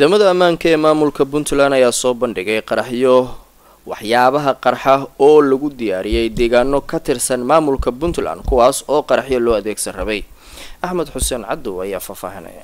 ciidamada ammaanka ee maamulka Puntland ayaa soo bandhigay qaraxyo waxyaabaha qarxa oo lagu diyaariyay deegaano ka tirsan maamulka Puntland kuwaas oo qaraxyo loo adeegsan rabay. Axmed Xuseen Cabdu ayaa faafahinaya.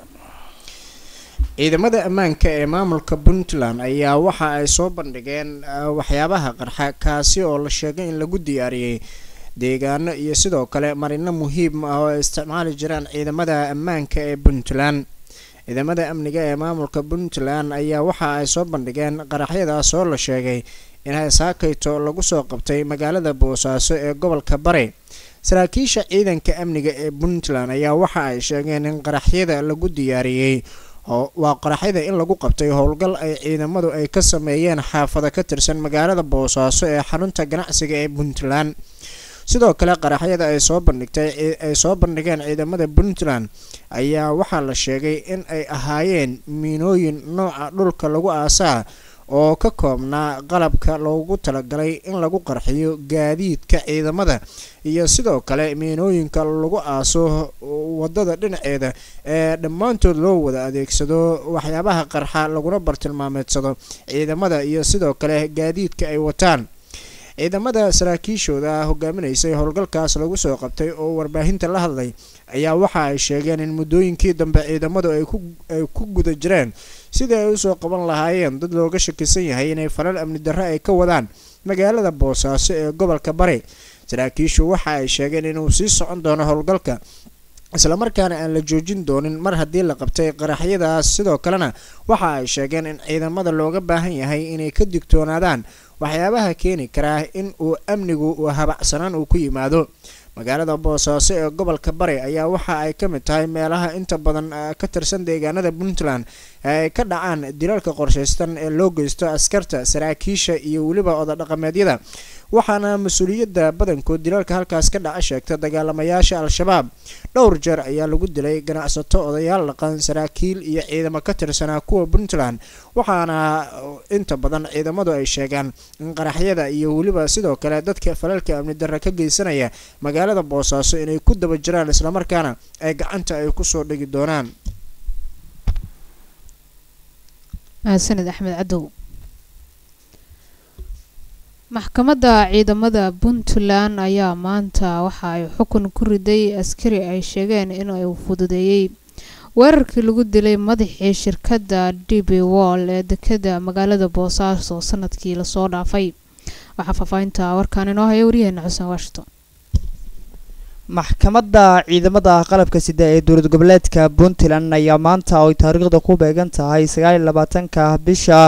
ciidamada ammaanka ee maamulka Puntland ayaa waxa ay soo bandhigeen waxyaabaha qarxa kaasi oo la sheegay in lagu diyaariyay deegaano iyo sidoo kale marino muhiim ah oo isticmaali jiraan ciidamada ammaanka ee Puntland. ciidamada amniga ee maamulka Puntland ayaa waxa ay soo bandhigeen qaraxyadaas oo la sheegay in ay saakayto lagu soo qabtay magaalada Boosaaso ee gobolka Bari. saraakiisha ciidanka amniga ee Puntland ayaa waxa ay sheegeen in qaraxyada lagu diyaariyay waa qaraxyada in lagu qabtay howlgal ay ciidamadu ay ka sameeyeen xaafado ka tirsan magaalada Boosaaso ee xarunta ganacsiga ee Puntland. sidoo kale qaraxyada ay soo bandhigeen ciidamada Puntland ayaa waxaa la sheegay in ay ahaayeen miinooyin nooca dhulka lagu aasaa oo ka koobnaa qalabka loogu talagalay in lagu qarxiyo gaadiidka ciidamada iyo sidoo kale miinooyinka lagu aaso wadada dhinaceeda ee dhammaantood loo wada adeegsado waxyaabaha qarxa laguna bartilmaameedsado ciidamada iyo sidoo kale gaadiidka ay wataan. ciidamada saraakiishooda hogaaminaysay howlgalkaas lagu soo qabtay oo warbaahinta la hadlay ayaa waxa ay sheegeen in muddooyinkii dambe ciidamadu ay ku guda jireen sidii ay usoo qaban lahaayeen dad looga shakisan yahay inay falal amni darro ay ka wadaan magaalada Boosaaso ee gobolka Bari. saraakiishu waxa ay sheegeen inuu sii socon doono howlgalka isla markaana aan la joojin doonin mar haddii la qabtay qaraxyadaas. sidoo kalena waxa ay sheegeen in ciidamada looga baahan yahay inay ka digtoonaadaan waxyaabaha keeni kara in uu amnigu habacsanaan uu ku yimaado. magaalada Boosaaso ee gobolka Bari ayaa waxa ay ka mid tahay meelaha inta badan ka tirsan deegaanada Puntland ay ka dhacaan dilalka qorsheysan ee loo geysto askarta, saraakiisha iyo waliba oda dhaqameedyada, waxaana mas'uuliyadda badankood dilalka halkaas ka dhaca sheegta dagaalamayaasha Al-Shabaab. dhowr jeer ayaa lagu dilay ganacsato, odayaal dhaqan, saraakiil iyo ciidamo ka tirsanaa kuwa Puntland, waxaana inta badan ciidamadu ay sheegaan in qaraxyada iyo waliba sidoo kale dadka falalka amni darro ka geysanaya magaalada Boosaaso inay ku daba jiraan isla markaana ay gacanta ay ku soo dhigi doonaan. sanad Axmed Cadow. maxkamadda ciidamada Puntland ayaa maanta waxa ay xukun ku riday askari ay sheegeen in ay fududeeyay weerarkii lagu dilay madaxii shirkadda DB World ee dekedda magaalada Boosaaso sanadkii la soo dhaafay. waxa faafaynta warkaan inoo haya wariyeen Xuseen Washington. maxkamadda ciidamada qalabka sida ee dowlad goboleedka Puntland ayaa maanta oo taariikhda ku beegan tahay 29-ka bisha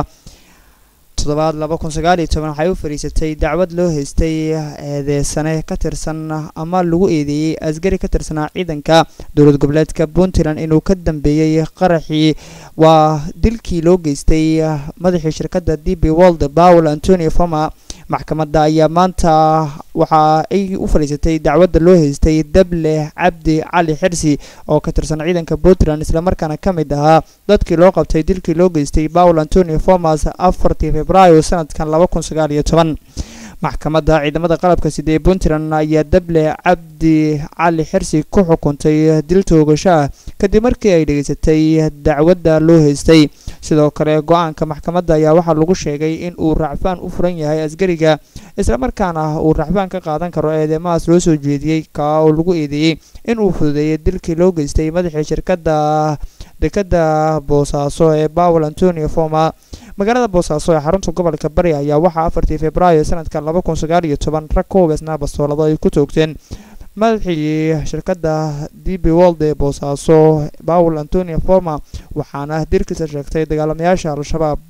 2019 waxay u fariisatay dacwad loo haystay eedeysane ka tirsan ama lagu eedeeyay askari ka tirsanaa ciidanka dowlad goboleedka Puntland inuu ka dambeeyay qaraxii waa dilkii loo geystay madaxii shirkadda DB World Paul Antonio Foma. maxkamadda ayaa maanta waxa ay u fariisatay dacwadda loo haystay Dable Cabdi Cali Xirsi oo ka tirsan ciidanka Puntland isla markaana ka mid ahaa dadkii loo qabtay dilkii loo geystay Paul Antonio Foma 4 Febraayo sanadkan 2019. maxkamadda ciidamada qalabka sida ee Puntland ayaa Dable Cabdi Cali Xirsi ku xukuntay dil toogasho ah kadib markii ay dhageysatay dacwadda loo haystay. sidoo kale go'aanka maxkamadda ayaa waxa lagu sheegay in uu racfaan u furan yahay askariga isla markaana uu racfaan ka qaadan karo eedeymahaas loo soo jeediyay ka oo lagu eedeeyay in uu fududeeyay dilkii loo geystay madaxii shirkadda dekedda Boosaaso ee Paul Antonio Foma. magaalada Boosaaso ee xarunta gobolka Bari ayaa waxa 4 Febraayo sanadka 2019 rag kooxna bastoolado ay ku toogteen madaxii shirkadda DB World ee Boosaaso Paul Antonio Foma waxaana dilkiisa sheegtay dagaalamayaasha Al-Shabaab.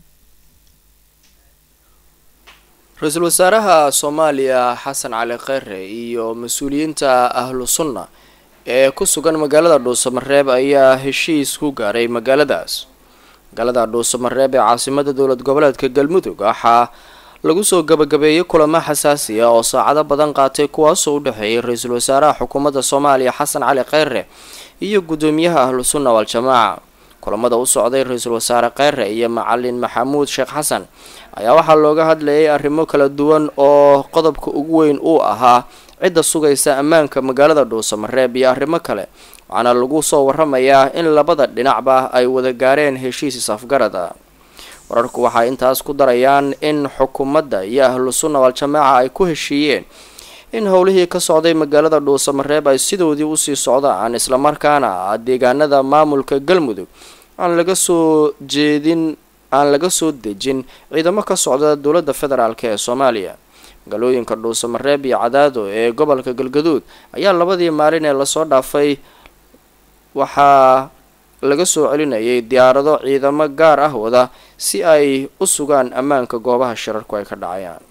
Ra'iisul Wasaaraha Soomaaliya Xasan Cali Khayre iyo mas'uuliyiinta ahlu sunna ee ku sugan magaalada Dhuusamareeb ayaa heshiis ku gaaray magaaladaas. magaalada Dhuusamareeb ee caasimadda dowlad goboleedka Galmudug waxaa lagu soo gabagabeeyay kulamo xasaasi ah oo saacado badan qaatay kuwaas oo u dhaxeeyay ra'iisul wasaaraha xukuumadda Soomaaliya Xasan Cali Khayre iyo gudoomiyaha ahlu sunna wal jamaa. kulamada u socday ra'iisul wasaare Khayre iyo macallin Maxamuud Sheekh Xasan ayaa waxaa looga hadlayay arrimo kala duwan oo qodobka ugu weyn uu ahaa cidda sugaysa ammaanka magaalada Dhuusamareeb iyo arrimo kale waxaana lagu soo waramayaa in labada dhinacba ay wada gaareen heshiis is-afgarada. wararku waxay intaas ku darayaan in xukuumadda iyo ahlu sunna wal jamaaca ay ku heshiiyeen in howlihii ka socday magaalada dhuusamareeb ay sidoodii usii socdaan, islamarkaana deegaanada maamulka galmudug aan laga soo dejin ciidamo ka socda dowladda federaalk ee Soomaaliya. magaalooyinka dhuusamareeb iyo cadaado ee gobolka galgaduud ayaa labadii maalin ee lasoo dhaafay waxaa laga soo celinayay diyaarado ciidamo gaar ah wada si ay u sugaan ammaanka goobaha shirarku ay ka dhacayaan.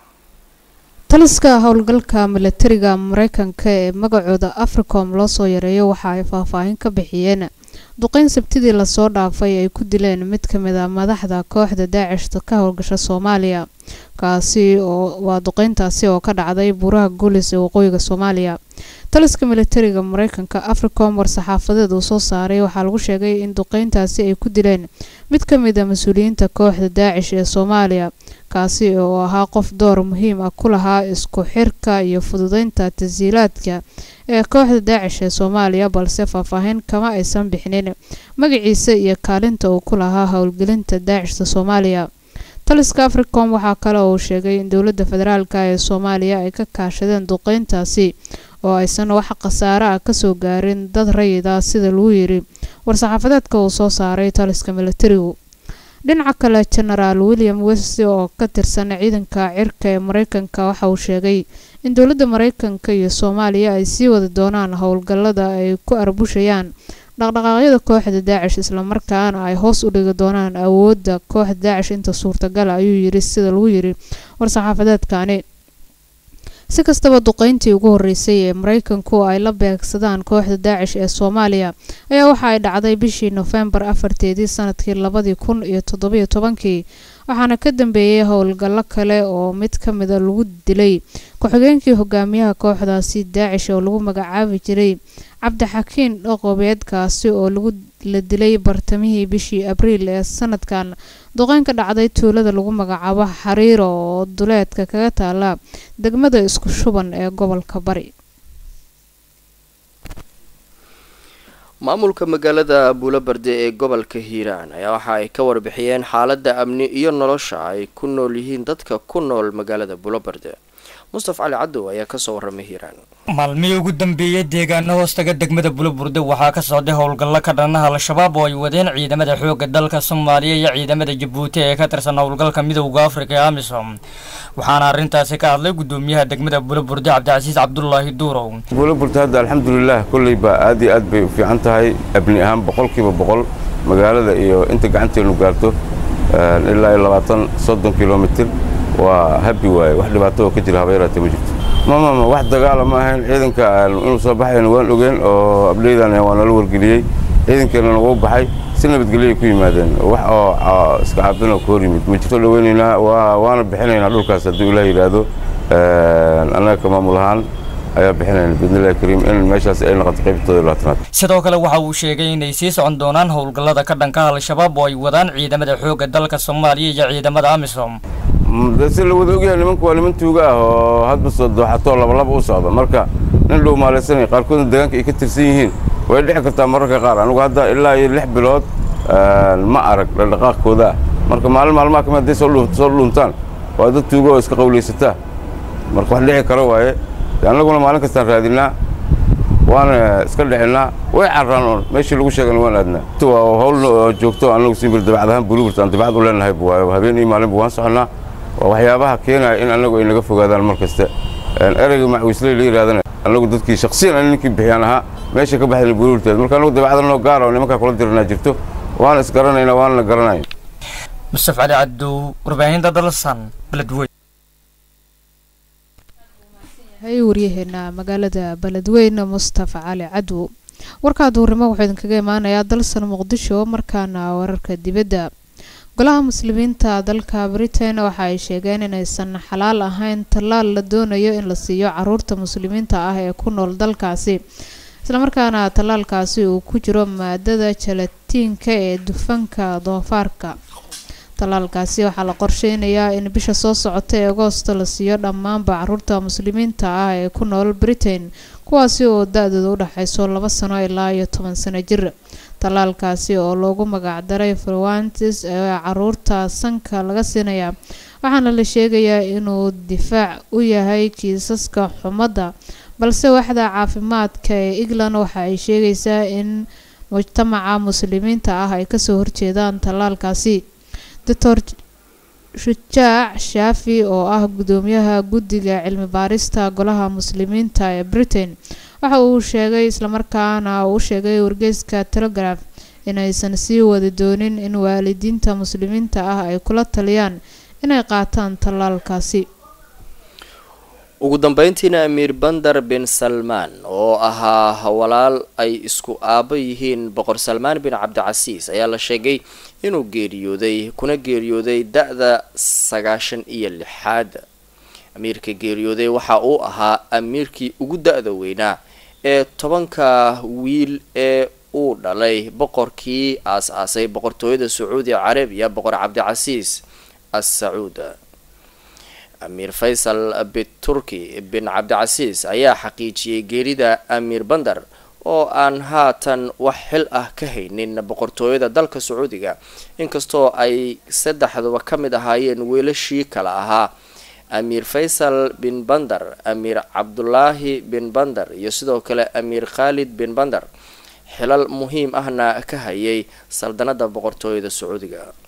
taliska howlgalka milatariga Mareykanka ee magacooda Africom loo soo yareeyo waxa ay faahfaahin ka bixiyeen duqeyn sabtidii la soo dhaafay ay ku dileen mid ka mid ah madaxda kooxda Daesh ka howlgasha Soomaaliya, kaasi oo waa duqeyntaasi oo ka dhacday buuraha Guulis ee waqooyiga Soomaaliya. taliska milatariga Mareykanka Africom war-saxaafadeed uu soo saaray waxaa lagu sheegay in duqeyntaasi ay ku dileen mid ka mid ah mas'uuliyiinta kooxda Daesh ee Soomaaliya, kaasi oo ahaa qof door muhiim ah ku lahaa isku xirka iyo fududeynta tashiilaadka ee kooxda Daesh ee Soomaaliya, balse faahfaahin kama aysan bixinin magaciisa iyo kaalinta uu ku lahaa howlgelinta Daesh Soomaaliya. taliska Africom waxaa kale oo uu sheegay in dowladda federaalka ee Soomaaliya ay ka kaashadeen duqeyntaasi oo aysan wax khasaare ah ka soo gaarin dad rayid ah sida lagu yiri war-saxaafadeedka uu soo saaray taliska milatarigu. dhinaca kale General William West oo ka tirsan ciidanka cirka ee Mareykanka waxa uu sheegay in dowladda Mareykanka iyo Soomaaliya ay sii wadi doonaan howlgallada ay ku arbushayaan dhaqdhaqaaqyada kooxda Daesh, isla markaana ay hoos u dhigi doonaan awoodda kooxda Daesh inta suurtagal ah, ayuu yiri sida lagu yiri war-saxaafadeedkani. si kastaba duqeyntii ugu horeysay ee Mareykanku ay la beegsadaan kooxda Daesh ee Soomaaliya ayaa waxa ay dhacday bishii November 4 sanadkii 2017, waxaana ka dambeeyay howlgallo kale oo mid ka mid ah lagu dilay ku-xigeenkii hogaamiyaha kooxdaasi Daesh oo lagu magacaabi jiray Cabdixakiin Dhaqoobeed, kaasi oo la dilay bartamihii bishii Abriil ee sanadkan. duqeyn ka dhacday tuulada lagu magacaabo Xariiro oo duleedka kaga taala degmada isku shuban ee gobolka Bari. maamulka magaalada Buulabarde ee gobolka Hiiraan ayaa waxa ay ka warbixiyeen xaaladda amni iyo nolosha ay ku nool yihiin dadka ku nool magaalada Buulabarde. Mustafa Ali Cabdo ayaa ka soo waramay Hiiraan. maalmihii ugu dambeeyay deegaano hoostaga degmada Buulabarde waxaa ka socday howlgallo ka dhan ah al-shabaab oo ay wadeen ciidamada xoogga dalka Soomaaliya iyo ciidamada Djibouti ee ka tirsan howlgalka Midowga Afrika ee AMISOM. waxaana arrintaasi ka hadlay gudoomiyaha degmada Buulabarde Cabdicasiis Cabdullaahi Duurow. Buulabarde hadda alxamdulillah kulli ba aad iyo aad bay u fiican tahay, abni ahaan 100% magaalada iyo inta gacanteenu gaarto ilaa 20-30 kilomitir waa habi waay, wax dhibaato ka jira habeeraatay ma jirto. mama wax dagaal ma ahayn, ciidanka inuu soo baxay waan ogeen oo ableedan waa nala wargeliyay, ciidankeena ugu baxay si nabadgelyo ku yimaadeen, wax oo iska caabin oo koor yimid ma jirto. dhaweynayna waana bixinaynaa dhulkaas haddii Ilaahay yiraahdo, anaga maamul ahaan ayaa bixinayna bidnillaahi kariim in meeshaas ay noqoto qaybtooda laatanaad. sidoo kale waxa uu sheegay inay sii socon doonaan howlgallada ka dhanka al-shabaab oo ay wadaan ciidamada xoogga dalka Soomaaliya iyo ciidamada AMISOM. si la wada ogyahay nimanku waa niman tuuga ah oo hadba soo dooxato laba u socda, marka nin dhow maalaysanay qaarkood deegaanka ay ka tirsan yihiin way dhici kartaa mararka qaar. anigu hadda ilaa 6 bilood ma arag dhaqaaqooda, marka maalmaha kamid ay soo luntaan waa dad tuuga oo iska qowleysata, marka wax dhici karo waaye. anaguna maalin kastaan raadinaa waana iska dhicinaa, way carraan meeshii lagu sheegay waan aadnaa. waa hawl joogto anagu si bir dabacdahan Buulabarde aan dabacad u leenahay habeen iyo maalinba waan soconaa. waxyaabaha keenaya in anagu ay naga fogaadaan markasta ereyga macwiisley la yiraahdo anagu dadkii shakhsiyan ninkii bixiyaan ahaa meesha ka baxday Buulabarde, marka anagu dabacad noo gaar oo nimanka kula dirnaa jirto, waan isgaranaynaa waan la garanay. Mustafa Ali Cabdo, warbaahinta Dalsan, Beledweyne. hay waryaheena magaalada Beledweyne Mustafa Ali Cabdo. warka duurnimo wuxuu idinkaga imaanayaa Dalsan Muqdisho. markaana wararka dibadda, golaha muslimiinta dalka Britain waxa ay sheegeen inaysan xalaal ahayn talaal la doonayo in la siiyo caruurta muslimiinta ah ee ku nool dalkaasi, isla markaana talaalkaasi uu ku jiro maadada jalatiinka ee dufanka doofaarka. tallaalkaasi waxaa la qorsheynayaa in bisha soo socota ee agoosto la siiyo dhammaanba caruurta muslimiinta ah ee ku nool Britain kuwaasi oo da-dooda u dhaxayso 2 sano ilaa iyo 10 sano jir. tallaalkaasi oo loogu magac daray Fluentis ee caruurta sanka laga siinaya waxaana la sheegayaa inuu difaac u yahay kiisaska xumada balse waaxda caafimaadka ee England waxa ay sheegaysaa in mujtamaca muslimiinta ah ay kasoo horjeedaan tallaalkaasi. Dr. Shujaac Shaafi oo ah gudoomiyaha guddiga cilmi baarista golaha muslimiinta ee Britain waxa uu sheegay islamarkaana uu sheegay wargeyska Telegraph inaysan sii wadi doonin in waalidiinta muslimiinta ah ay kula taliyaan inay qaataan tallaalkaasi. ugu dambeyntiina Amiir Bandar bin Salman oo ahaa walaal ay isku aabo yihiin Boqor Salmaan bin Cabdicasiis ayaa la sheegay inuu geeriyooday da'da 96. amiirka geeriyooday waxa uu ahaa amiirkii ugu da'da weynaa ee 10 wiil ee uu dhalay boqorkii aas-aasay boqortooyada Sacuudi Carabiya Boqor Cabdicasiis as-Sacuud. Amiir Faisal bin Turki bin Cabdicasiis ayaa xaqiijiyay geerida Amiir Bandar oo aan haatan wax xil ah ka haynin boqortooyada dalka Sacuudiga inkastoo ay saddexduba ka mid ahaayeen weelashii kala ahaa Amiir Faisal bin Bandar, Amiir Cabdullaahi bin Bandar iyo sidoo kale Amiir Khalid bin Bandar xilal muhiim ahna ka hayay saldanada boqortooyada Sacuudiga.